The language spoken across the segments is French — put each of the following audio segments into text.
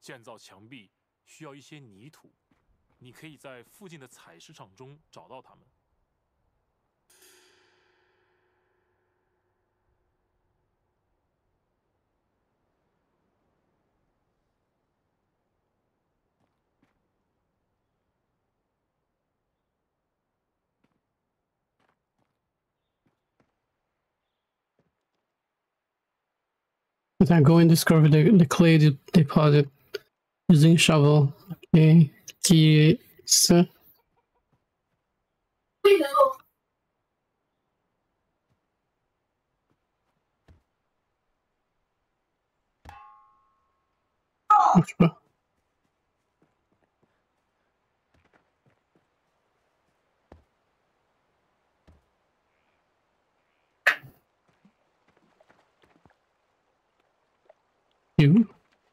建造墙壁需要一些泥土，你可以在附近的采石场中找到它们。 Then go and discover the clay deposit using a shovel. Okay. Qui est ça? Marche pas. Et où?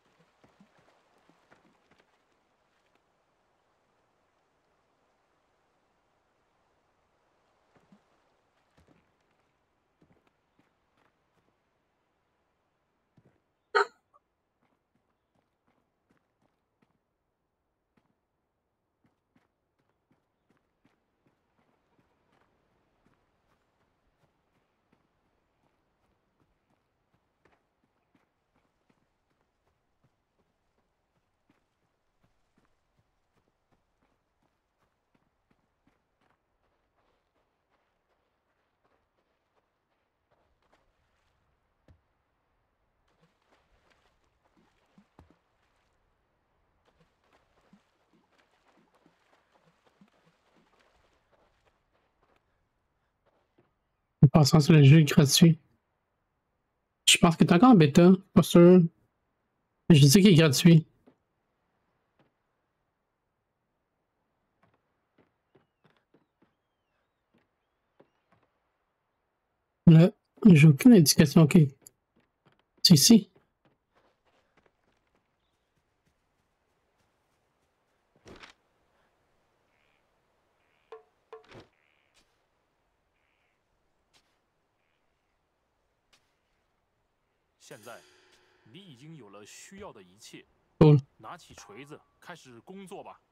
Passant sur le jeu gratuit. Je pense qu'il est encore en bêta, pas sûr. Je sais qu'il est gratuit. Là, j'ai aucune indication. Ok. C'est ici. 现在，你已经有了需要的一切。 Cool. 拿起锤子，开始工作吧。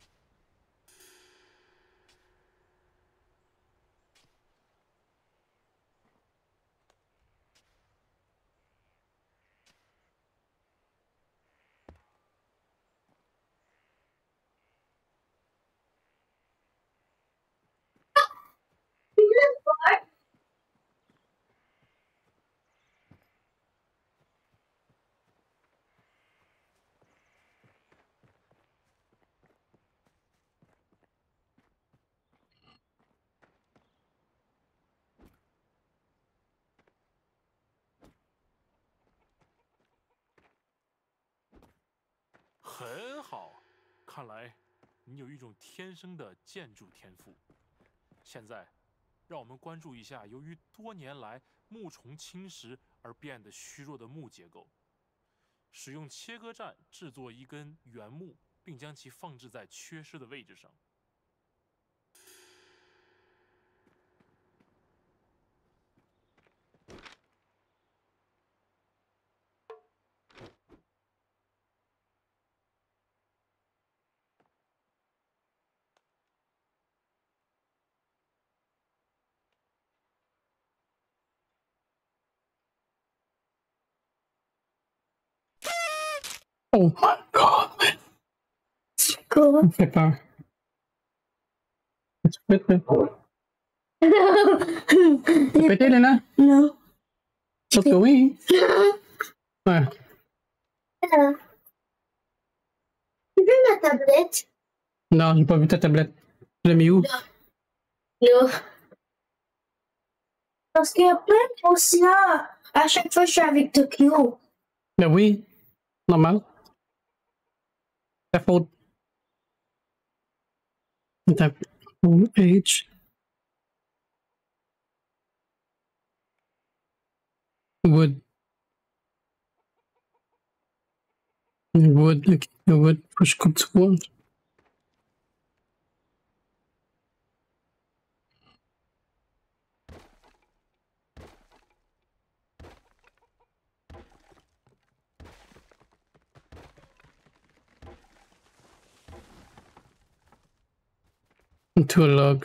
很好，看来你有一种天生的建筑天赋。现在，让我们关注一下由于多年来木虫侵蚀而变得虚弱的木结构。使用切割站制作一根原木，并将其放置在缺失的位置上。 Oh my god, man. Quoi? Ça me fait peur. Tu peux te Non. péter, Léna? Non. Sauf que oui. Ouais. Tu veux ma tablette? Non, j'ai pas vu ta tablette. Tu l'as mis où? Non. Parce qu'il y a plein de choses là. À chaque fois, je suis avec Tokyo. Ben oui. Normal. Ta faute. Ta H. Wood. Wood. Ok. Wood. Faut que je coupe du bois. into a log.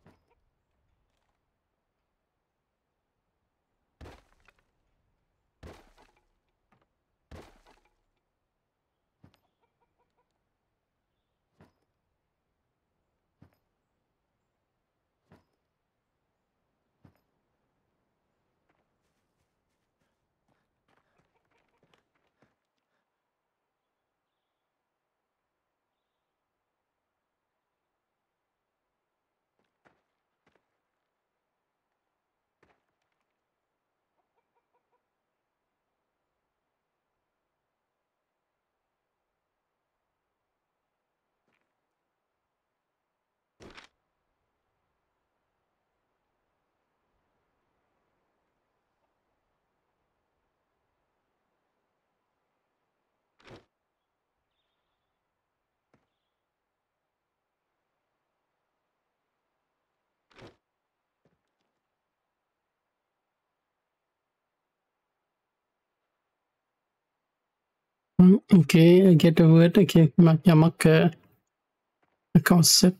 Ok, I get the word. Ok, il manque un concept.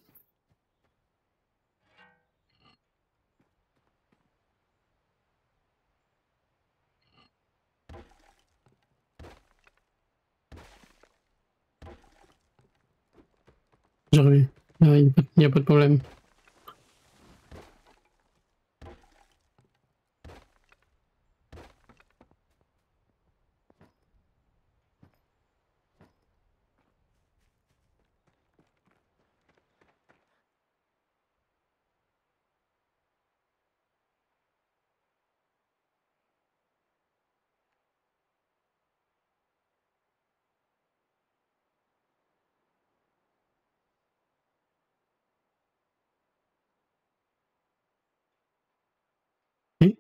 Je reviens. Il n'y a pas de problème. Ok.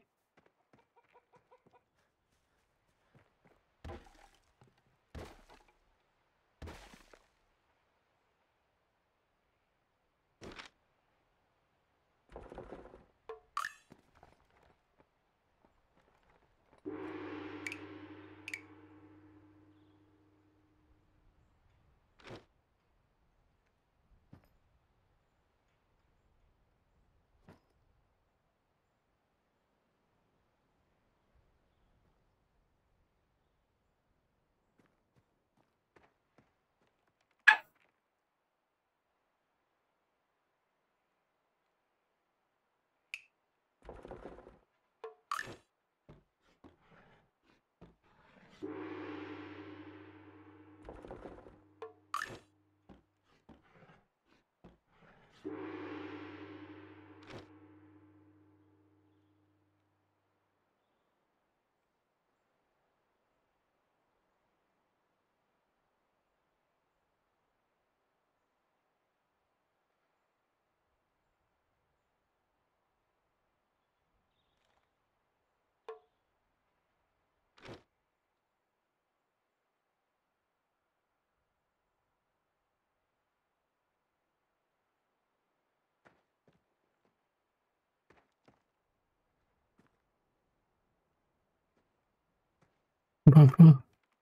Bon, bon.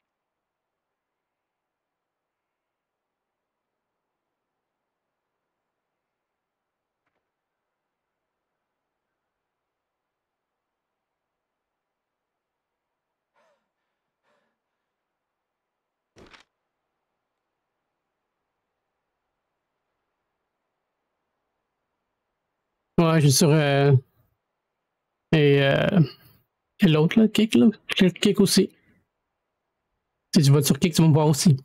Ouais, je suis sur. Et l'autre, là, Kick, là. Kick aussi. Si tu vas sur Kick, tu vas me voir aussi.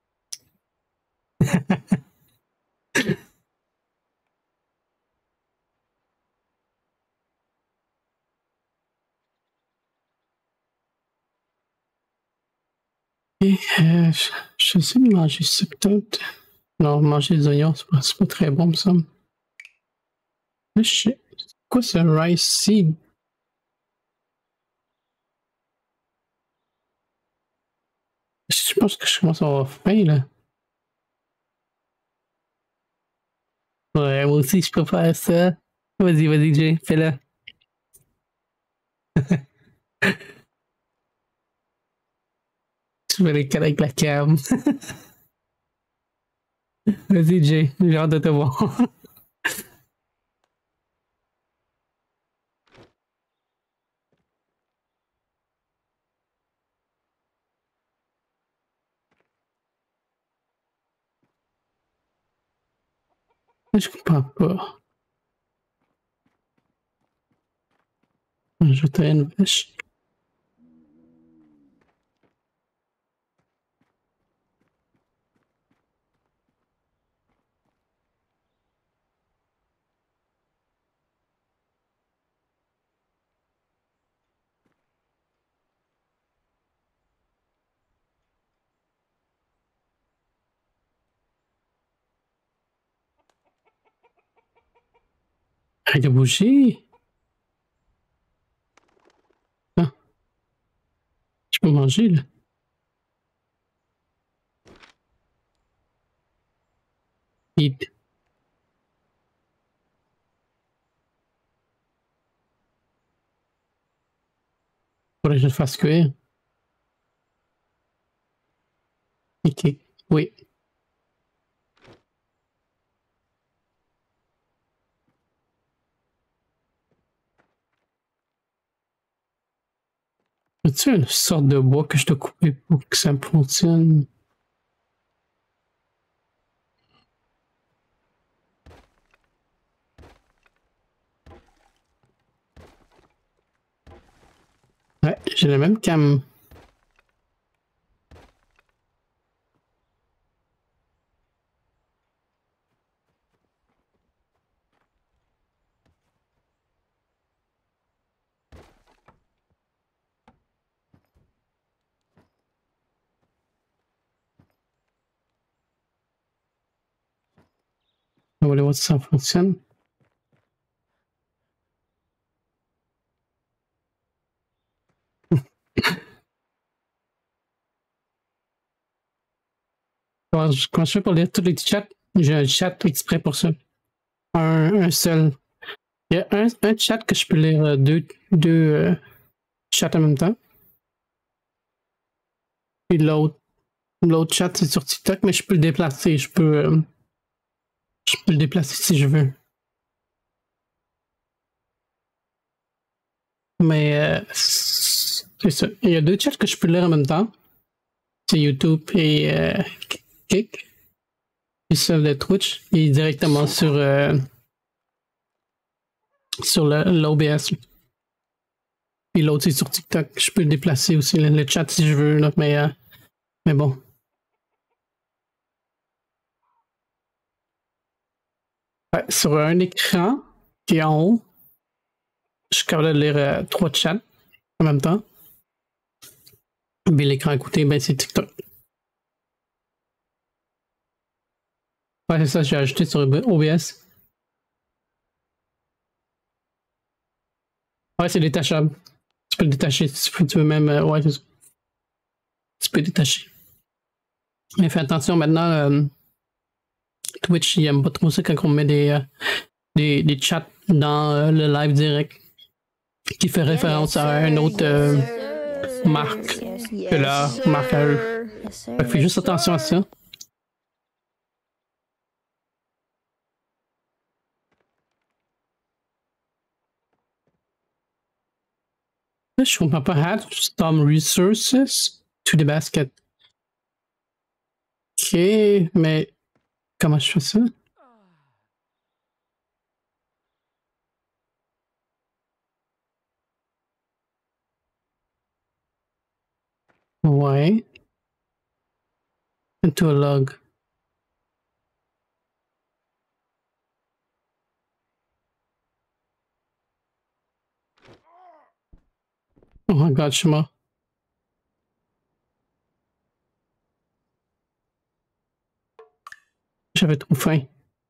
Et je sais manger ça peut-être. Non, manger des oignons, c'est pas très bon, ça. Mais je sais. Quoi, c'est un rice seed? Je pense que je commence à avoir faim, là. Ouais, moi aussi, je peux faire ça. Vas-y, vas-y, Jay, fais-le. Je vais les avec la cam. Vas-y, Jay, j'ai hâte de te voir. Je comprends pas. Je t'ai une vache. Arrête de bouger. Ah, je peux manger là. Eat. Faudrait que je le fasse cuire. Ok, oui. As-tu une sorte de bois que je dois couper pour que ça fonctionne? Ouais, j'ai la même cam. On va aller voir si ça fonctionne. Quand je fais pour lire tous les chats, j'ai un chat exprès pour ça. Un seul. Il y a un chat que je peux lire deux chats en même temps. Puis l'autre chat, c'est sur TikTok, mais je peux le déplacer. Je peux le déplacer si je veux. Mais c'est ça. Il y a deux chats que je peux lire en même temps. C'est YouTube et Kick. Ils servent de Twitch. Et directement sur l'OBS. Puis l'autre, c'est sur TikTok. Je peux le déplacer aussi, le chat, si je veux. Là, mais bon. Ouais, sur un écran qui est en haut, je suis capable de lire trois chats en même temps. Puis l'écran à côté, ben, c'est TikTok. Ouais, c'est ça, j'ai ajouté sur OBS. Ouais, c'est détachable. Tu peux le détacher si tu veux même. Ouais, c'est ça. Tu peux détacher. Mais fais attention maintenant, Twitch, il aime pas trop ça quand on met des chats dans le live direct qui fait référence à une autre marque que leur marque à eux. Fait que fais juste attention à ça. Je comprends pas. Add some resources to the basket. Ok, mais comment je fais ça? Ouais. Into a log. Oh my god, je suis mort. J'avais trop faim.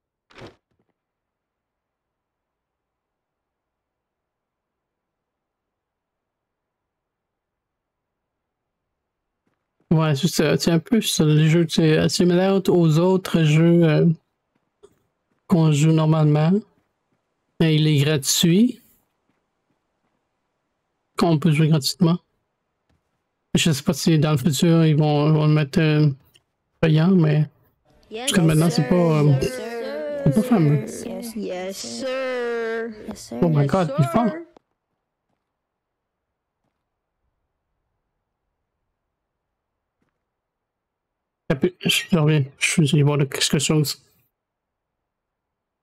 Ouais, c'est un peu ça. Les jeux, c'est similaire aux autres jeux qu'on joue normalement. Mais il est gratuit. Qu'on peut jouer gratuitement. Je sais pas si dans le futur ils vont le mettre payant, mais jusqu'à maintenant c'est pas fameux. Yes, sir. Oh my god, il est fort. Je reviens, je vais voir quelque chose.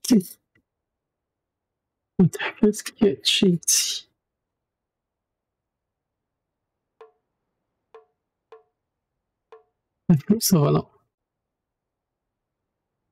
qu'est-ce qu'il y a de shitty? Ça va là.